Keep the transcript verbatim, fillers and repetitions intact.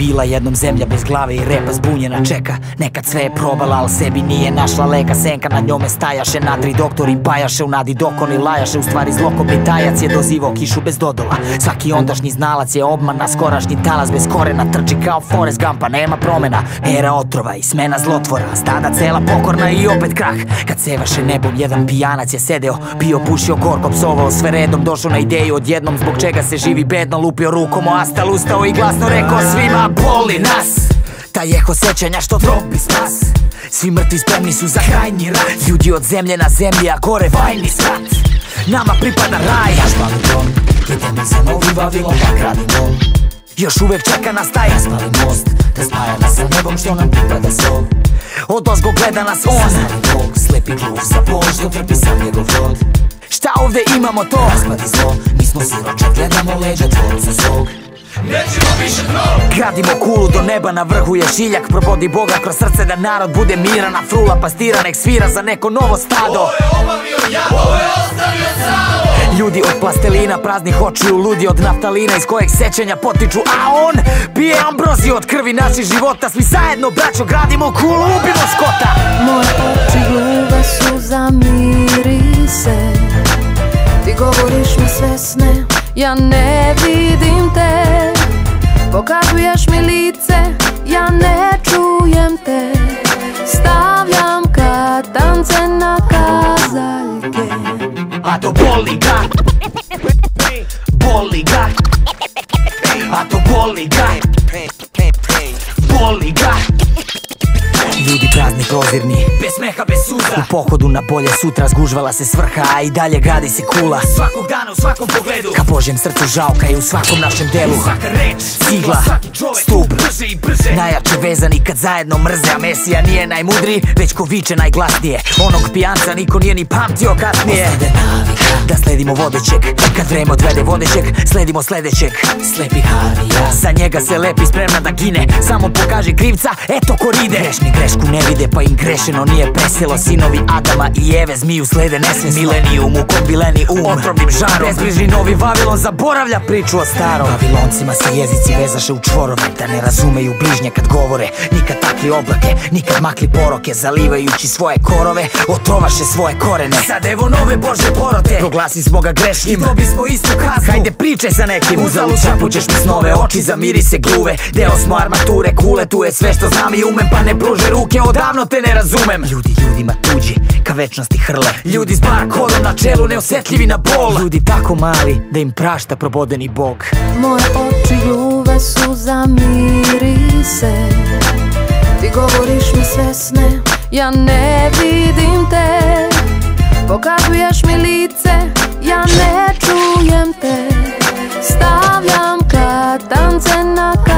bila jednom zemlja bez glave i repa zbunjena čeka. Nekad sve je probala, al sebi nije našla leka. Senka nad njome stajaše, na tri doktori pajaše. U nadi dokoni lajaše, u stvari zlokobni tajac je dozivao kišu bez dodola. Svaki ondašnji znalac je obmana, skorašnji talas bez korena. Trči kao Forrest Gumpa, nema promena. Era otrova i smena zlotvora, stada cela pokorna i opet krah. Kad sevaše nebom, jedan pijanac je sedeo, pio, pušio, gorko, psovao sve redom. Došao na ideju odjednom zbog čega se živi bedno. Lupio rukom o astal, ustao i glasno rekao svima boli nas. Taj eho sećanja što tropi spas. Svi mrtvi spremni su za krajnji rat. Ljudi od zemlje na zemlji, a gore vajni svat. Nama pripada raj. Naš mali dom, idemo za novi Vavilon, pa gradimo. Još uvek čeka nas taj raspali most, da spaja nas sa nebom što nam pripada sol. Od ozgo gleda nas on, stari bog, slepi gluv za bol, što trpi sam njegov rod. Šta ovde imamo to? Raspadi zlo, mi smo siroče, gledamo leđa tvorcu svog. Nećemo više dno. Gradimo kulu do neba, na vrhu je šiljak. Probodi Boga kroz srce da narod bude miran. A frula pastira nek svira za neko novo stado. Ovo je obavio jado, ovo je ostavio samo. Ljudi od plastelina, praznih očiju, ludi od naftalina iz kojeg sećanja potiču. A on pije ambroziju od krvi naših života. Svi zajedno, braćo, gradimo kulu, ubimo Skota. Moje oči gluve su za mirise. Ti govoriš mi sve sne, ja ne vidim te. Pokazuješ mi lice, ja ne čujem te. Stavljam katance na kazaljke. A to boli ga, boli ga, a to boli ga, boli ga. Ljudi prazni, prozirni, bez smeha, bez suza. U pohodu na bolje sutra zgužvala se svrha, a i dalje gradi se kula. Svakog dana, u svakom pogledu, ka Božjem srcu žauka i u svakom našem delu. Svaka reč, cigla, stub, brže i brže. Najjače vezani kad zajedno mrze, a Mesija nije najmudriji, već ko viče najglasnije. Onog pijanca niko nije ni pamtio kasnije. Ostade navika da sledimo vodećeg, kad vreme odvede vodećeg, sledimo sledećeg. Slepi Harija, za njega se lepi, spremna da gine. Samo pokaži krivca, eto ko ride. Grešni grešku ne vide, pa im grešeno nije pesilo. Sinovi Adama i Eve zmiju slede nesvesno. Milenijum u kombileni um, otrovnim žarom. Bezbrižni novi Vavilon zaboravlja priču o starom. Vaviloncima se jezici vezaše u čvorove, da ne razumeju bližnje kad govore. Nikad takli oblake, nikad makli poroke, zalivajući svoje korove, otrovaše svoje korene. Sad evo nove Božje porote, proglasi smo ga grešnim, dobi smo istu kaznu. Hajde priče sa nekim, uzalud čapućeš mi snove, oči zamiri se gluve. Deo smo armature, kule, tu je sve što znam i umem, pa ne pruže ruke, odavno te ne razumem. Ljudi ljudima tuđi, ka večnosti hrle. Ljudi s bar kodom na čelu, neosetljivi na bol. Ljudi tako mali, da im prašta probodeni Bog. Moje oči gluve su za mirise. Ti govoriš mi sve sne, ja ne vidim te. Pokazuješ mi lice, ja ne čujem te. Stavljam katance na